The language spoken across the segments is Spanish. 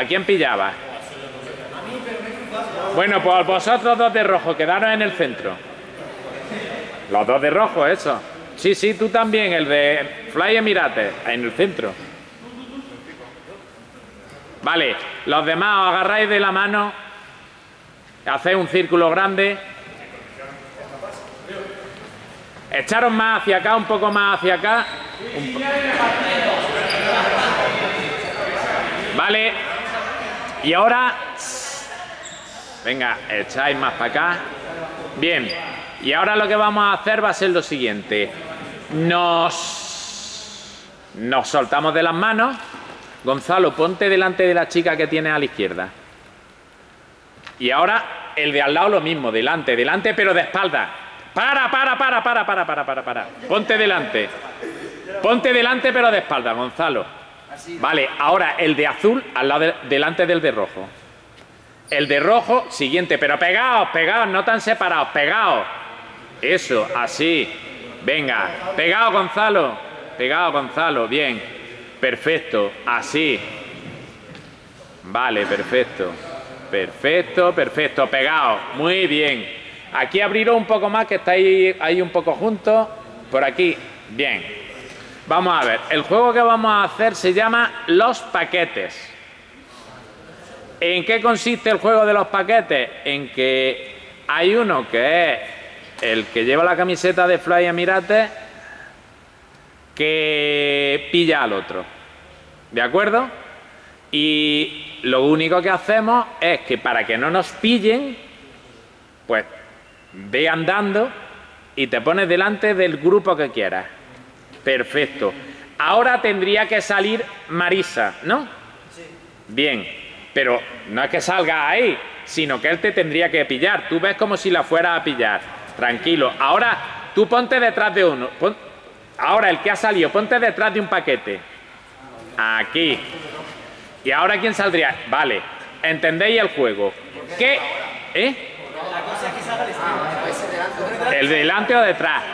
¿A quién pillabas? Bueno, pues vosotros dos de rojo, quedaros en el centro. Los dos de rojo, eso. Sí, sí, tú también, el de Fly Emirates, en el centro. Vale, los demás os agarráis de la mano, hacéis un círculo grande. Echaros más hacia acá, un poco más hacia acá. Vale. Y ahora... Venga, echáis más para acá. Bien. Y ahora lo que vamos a hacer va a ser lo siguiente. Nos soltamos de las manos. Gonzalo, ponte delante de la chica que tienes a la izquierda. Y ahora el de al lado lo mismo. Delante, delante, pero de espalda. Para. Ponte delante. Ponte delante, pero de espalda, Gonzalo. Vale, ahora el de azul al lado delante del de rojo. El de rojo, siguiente, pero pegaos, no tan separados, pegaos. Eso, así. Venga, pegaos, Gonzalo, bien. Perfecto, así. Vale, perfecto, pegaos, muy bien. Aquí abriros un poco más, que estáis ahí un poco juntos. Por aquí, bien. Vamos a ver, el juego que vamos a hacer se llama Los Paquetes. ¿En qué consiste el juego de los paquetes? En que hay uno que es el que lleva la camiseta de Fly Emirates que pilla al otro. ¿De acuerdo? Y lo único que hacemos es que para que no nos pillen, pues ve andando y te pones delante del grupo que quieras. Perfecto. Ahora tendría que salir Marisa, ¿no? Sí. Bien, pero no es que salga ahí, sino que él te tendría que pillar. Tú ves como si la fuera a pillar. Tranquilo. Ahora tú ponte detrás de uno. Ahora el que ha salido, ponte detrás de un paquete. Aquí. ¿Y ahora quién saldría? Vale. ¿Entendéis el juego? ¿Qué? ¿El delante o detrás?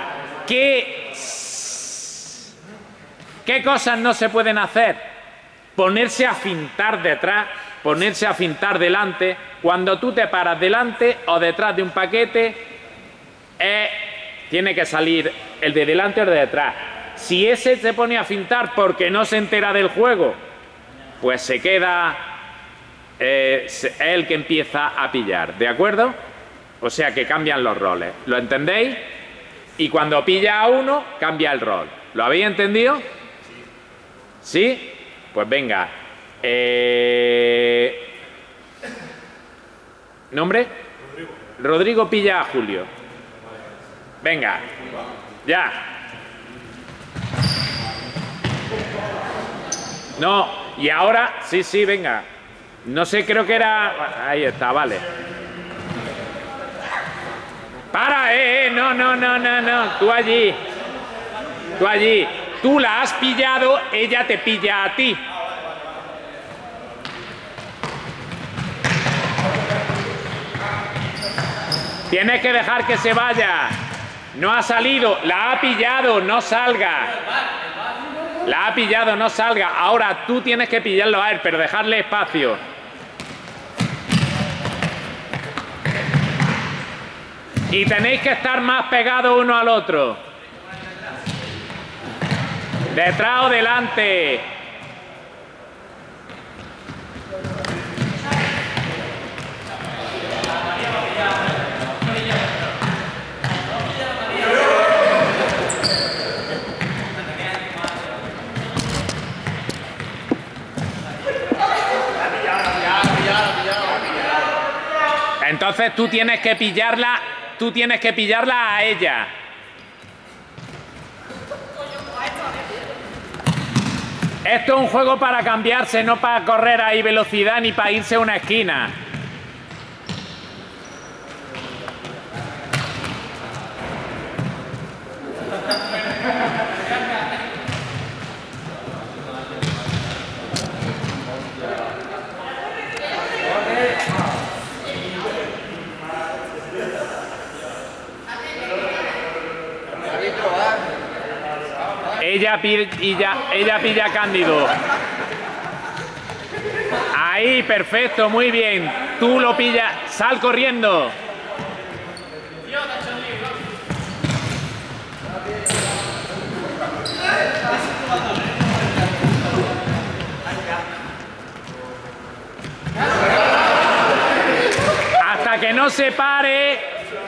¿Qué cosas no se pueden hacer? Ponerse a fintar detrás, ponerse a fintar delante. Cuando tú te paras delante o detrás de un paquete, tiene que salir el de delante o el de detrás. Si ese se pone a fintar porque no se entera del juego, pues se queda el que empieza a pillar, ¿de acuerdo? O sea que cambian los roles, ¿lo entendéis? Y cuando pilla a uno, cambia el rol. ¿Lo habéis entendido? ¿Sí? Pues venga. ¿Nombre? Rodrigo pilla a Julio. Venga. Ya. No. Y ahora, sí, venga. No sé, creo que era... Ahí está, vale. Para, no. Tú allí. Tú la has pillado, ella te pilla a ti. Tienes que dejar que se vaya. No ha salido, la ha pillado, no salga. La ha pillado, no salga. Ahora tú tienes que pillarlo a él, pero dejarle espacio. Y tenéis que estar más pegados uno al otro. Detrás o delante. Entonces tú tienes que pillarla a ella. Esto es un juego para cambiarse, no para correr ahí velocidad ni para irse a una esquina. Ella pilla a Cándido. Ahí, perfecto, muy bien. Tú lo pillas, sal corriendo. Hasta que no se pare.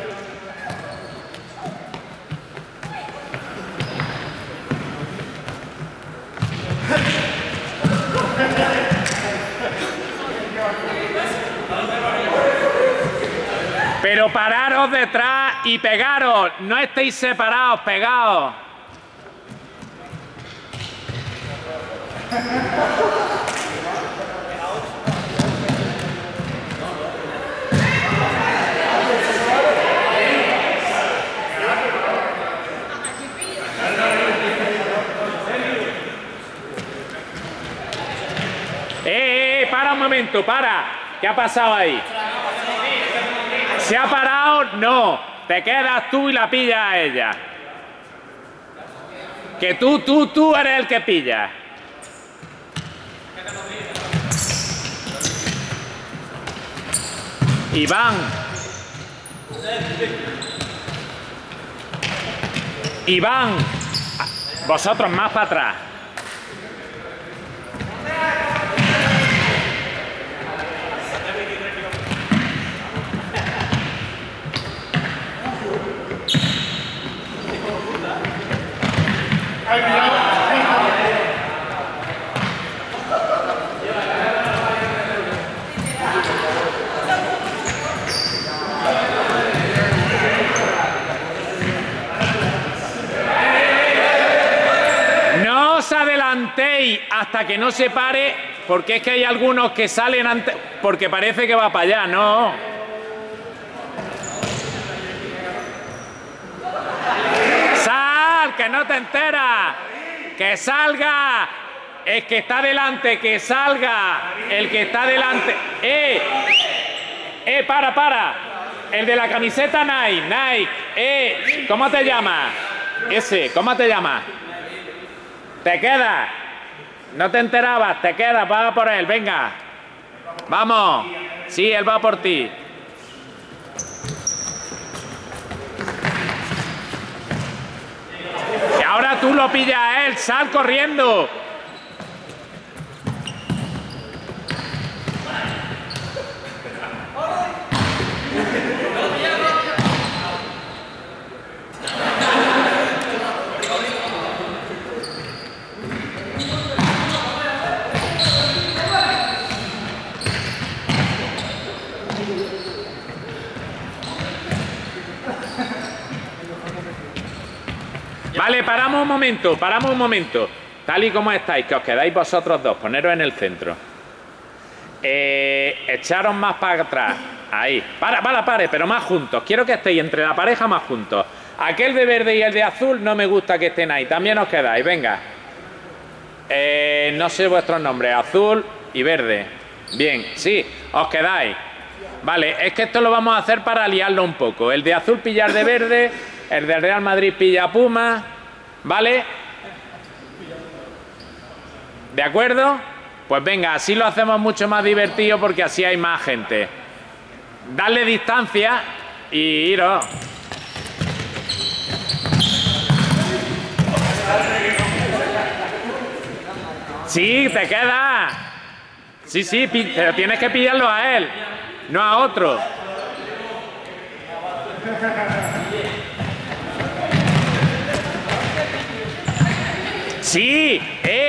Pero pararos detrás y pegaros, no estéis separados, pegados. Para un momento, para. ¿Qué ha pasado ahí? ¿Se ha parado? No. Te quedas tú y la pillas a ella. Que tú eres el que pilla. Iván. Iván. Vosotros más para atrás. No os adelantéis hasta que no se pare, porque es que hay algunos que salen antes, porque parece que va para allá, no. ¡Sal, que no te enteras! ¡Que salga! El que está delante, que salga. El que está delante. Para. El de la camiseta Nike. ¿Cómo te llamas? ¿Cómo te llamas? Te quedas. No te enterabas, te quedas, va por él, venga. Vamos. Sí, él va por ti. Y ahora tú lo pillas a él, sal corriendo. Vale, paramos un momento. Tal y como estáis, que os quedáis vosotros dos, poneros en el centro. Echaros más para atrás. Ahí. Pare, pero más juntos. Quiero que estéis entre la pareja más juntos. Aquel de verde y el de azul no me gusta que estén ahí. También os quedáis, venga. No sé vuestros nombres, azul y verde. Bien, sí, os quedáis. Vale, es que esto lo vamos a hacer para liarlo un poco. El de azul pillar de verde, el del Real Madrid pilla a Puma, ¿vale? ¿De acuerdo? Pues venga, así lo hacemos mucho más divertido porque así hay más gente. Dadle distancia y iros. Sí, te queda. Sí, pero tienes que pillarlo a él, no a otro. Sí,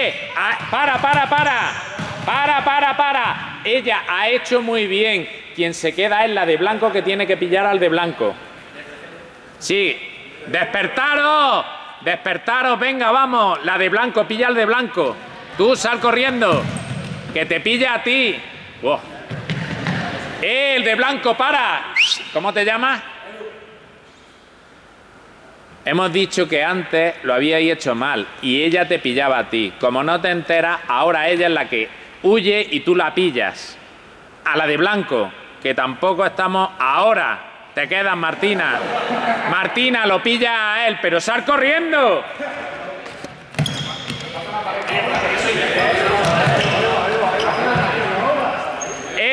para. Ella ha hecho muy bien. Quien se queda es la de blanco, que tiene que pillar al de blanco. Sí, despertaros, venga, vamos. La de blanco, pilla al de blanco. Tú sal corriendo, que te pilla a ti. Oh. El de blanco, para. ¿Cómo te llamas? Hemos dicho que antes lo habíais hecho mal y ella te pillaba a ti. Como no te enteras, ahora ella es la que huye y tú la pillas. A la de blanco, que tampoco estamos ahora. Te quedas, Martina. Martina, lo pilla a él, pero sal corriendo.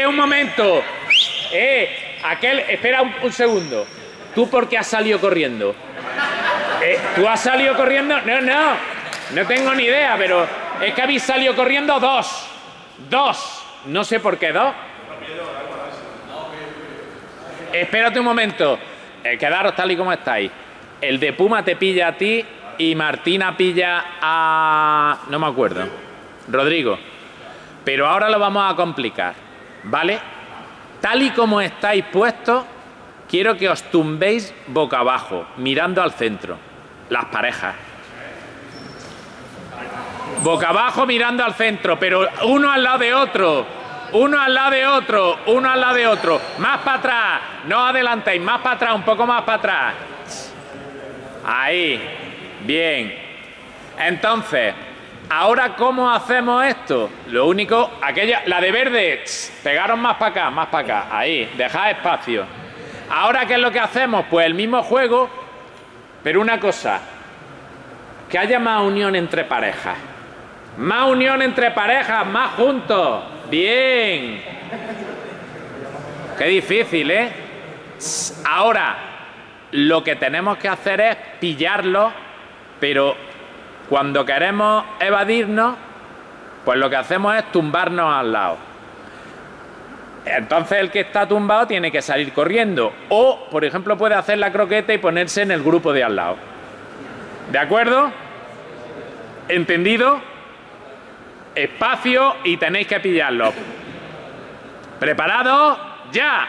Un momento. Espera un segundo. ¿Tú por qué has salido corriendo? ¿Tú has salido corriendo? No tengo ni idea, pero es que habéis salido corriendo dos. No sé por qué dos. Espérate un momento. Quedaros tal y como estáis. El de Puma te pilla a ti y Martina pilla a... no me acuerdo. Rodrigo. Pero ahora lo vamos a complicar, ¿vale? Tal y como estáis puestos, quiero que os tumbéis boca abajo, mirando al centro. Las parejas. Boca abajo mirando al centro, pero uno al lado de otro. Uno al lado de otro. Uno al lado de otro. Más para atrás. No os adelantéis. Más para atrás. Un poco más para atrás. Ahí. Bien. Entonces, ¿ahora cómo hacemos esto? Lo único, la de verde, pegaros más para acá, más para acá. Ahí. Dejad espacio. Ahora, ¿qué es lo que hacemos? Pues el mismo juego, pero una cosa. Que haya más unión entre parejas. Más unión entre parejas, más juntos. Bien. Qué difícil, ¿eh? Ahora, lo que tenemos que hacer es pillarlo, pero cuando queremos evadirnos, pues lo que hacemos es tumbarnos al lado. Entonces el que está tumbado tiene que salir corriendo. O, por ejemplo, puede hacer la croqueta y ponerse en el grupo de al lado. ¿De acuerdo? ¿Entendido? Espacio y tenéis que pillarlo. ¿Preparados? ¡Ya!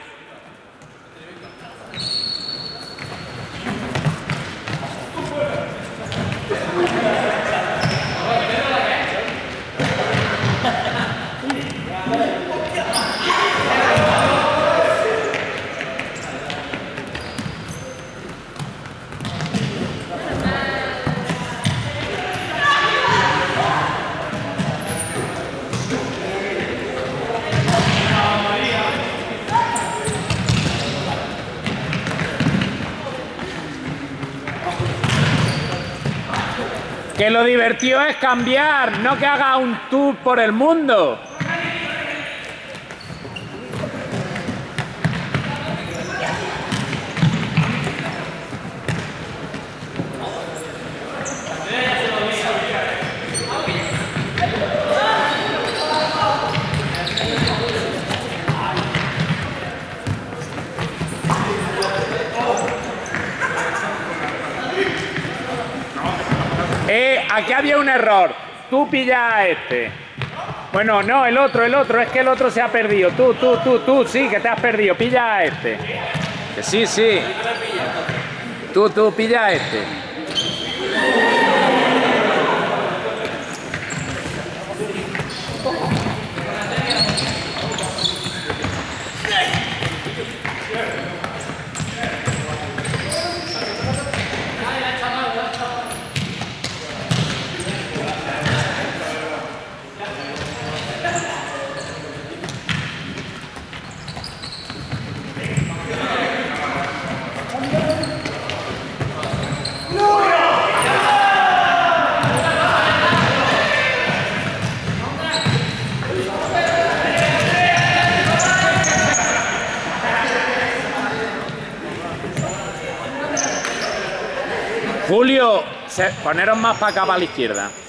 Que lo divertido es cambiar, no que haga un tour por el mundo. Aquí había un error. Tú pillas a este. Bueno, no, el otro. Es que el otro se ha perdido. Tú, sí, que te has perdido. Pilla a este. Que sí. Tú, pilla a este. Julio, poneros más para acá, para la izquierda.